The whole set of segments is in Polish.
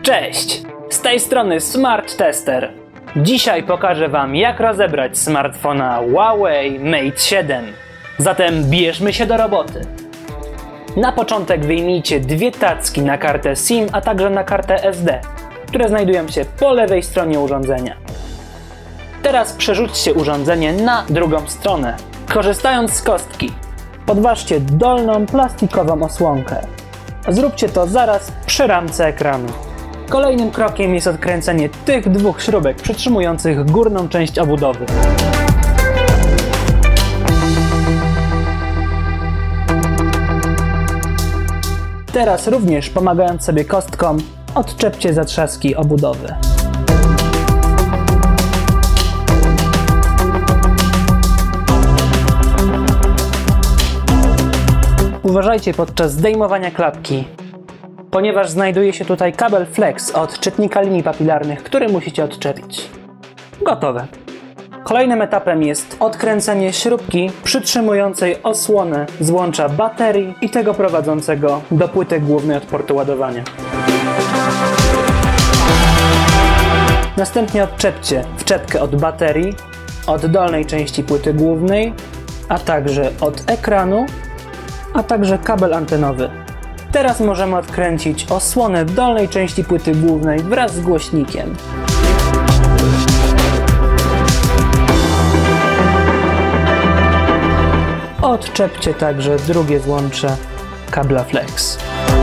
Cześć! Z tej strony Smart Tester. Dzisiaj pokażę Wam, jak rozebrać smartfona Huawei Mate 7. Zatem bierzmy się do roboty. Na początek wyjmijcie dwie tacki na kartę SIM, a także na kartę SD, które znajdują się po lewej stronie urządzenia. Teraz przerzućcie urządzenie na drugą stronę. Korzystając z kostki, podważcie dolną plastikową osłonkę. Zróbcie to zaraz przy ramce ekranu. Kolejnym krokiem jest odkręcenie tych dwóch śrubek przytrzymujących górną część obudowy. Teraz również, pomagając sobie kostką, odczepcie zatrzaski obudowy. Uważajcie podczas zdejmowania klapki, ponieważ znajduje się tutaj kabel flex od czytnika linii papilarnych, który musicie odczepić. Gotowe. Kolejnym etapem jest odkręcenie śrubki przytrzymującej osłonę złącza baterii i tego prowadzącego do płyty głównej od portu ładowania. Następnie odczepcie wczepkę od baterii, od dolnej części płyty głównej, a także od ekranu, a także kabel antenowy. Teraz możemy odkręcić osłonę dolnej części płyty głównej wraz z głośnikiem. Odczepcie także drugie złącze kabla flex.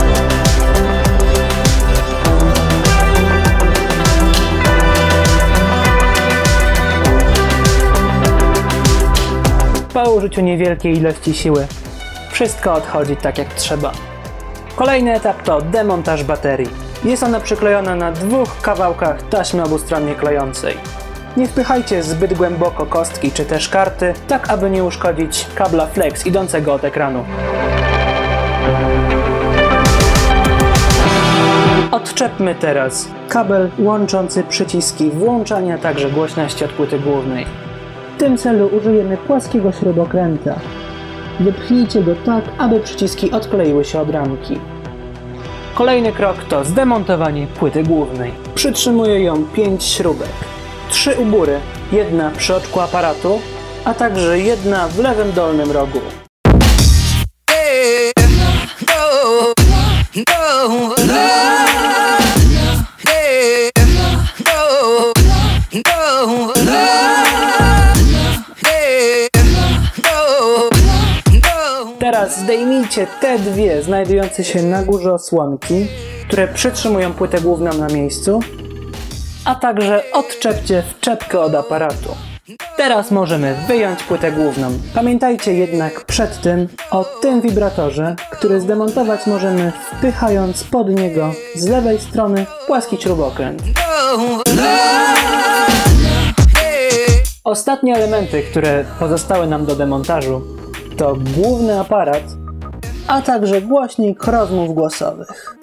Po użyciu niewielkiej ilości siły wszystko odchodzi tak jak trzeba. Kolejny etap to demontaż baterii. Jest ona przyklejona na dwóch kawałkach taśmy obustronnie klejącej. Nie wpychajcie zbyt głęboko kostki czy też karty, tak aby nie uszkodzić kabla flex idącego od ekranu. Odczepmy teraz kabel łączący przyciski włączania, także głośności od płyty głównej. W tym celu użyjemy płaskiego śrubokręta. Wypchnijcie go tak, aby przyciski odkleiły się od ramki. Kolejny krok to zdemontowanie płyty głównej. Przytrzymuję ją 5 śrubek. 3 u góry, jedna przy oczku aparatu, a także jedna w lewym dolnym rogu. Teraz zdejmijcie te dwie znajdujące się na górze osłonki, które przytrzymują płytę główną na miejscu, a także odczepcie wczepkę od aparatu. Teraz możemy wyjąć płytę główną. Pamiętajcie jednak przed tym o tym wibratorze, który zdemontować możemy wpychając pod niego z lewej strony płaski śrubokręt. Ostatnie elementy, które pozostały nam do demontażu, to główny aparat, a także głośnik rozmów głosowych.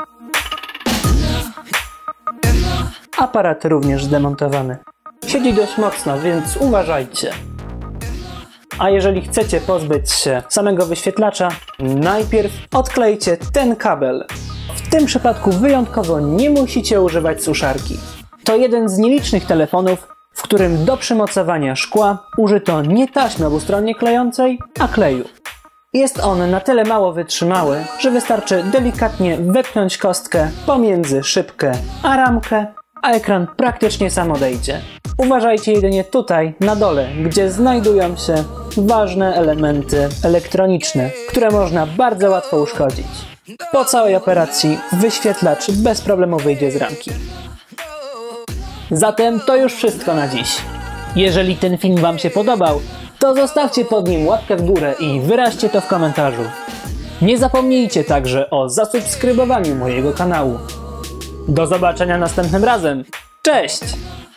Aparat również zdemontowany. Siedzi dość mocno, więc uważajcie. A jeżeli chcecie pozbyć się samego wyświetlacza, najpierw odklejcie ten kabel. W tym przypadku wyjątkowo nie musicie używać suszarki. To jeden z nielicznych telefonów, w którym do przymocowania szkła użyto nie taśmy obustronnie klejącej, a kleju. Jest on na tyle mało wytrzymały, że wystarczy delikatnie wepchnąć kostkę pomiędzy szybkę a ramkę, a ekran praktycznie sam odejdzie. Uważajcie jedynie tutaj, na dole, gdzie znajdują się ważne elementy elektroniczne, które można bardzo łatwo uszkodzić. Po całej operacji wyświetlacz bez problemu wyjdzie z ramki. Zatem to już wszystko na dziś. Jeżeli ten film Wam się podobał, to zostawcie pod nim łapkę w górę i wyraźcie to w komentarzu. Nie zapomnijcie także o zasubskrybowaniu mojego kanału. Do zobaczenia następnym razem. Cześć!